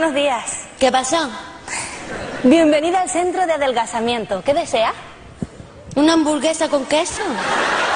Buenos días. ¿Qué pasó? Bienvenida al centro de adelgazamiento. ¿Qué desea? ¿Una hamburguesa con queso?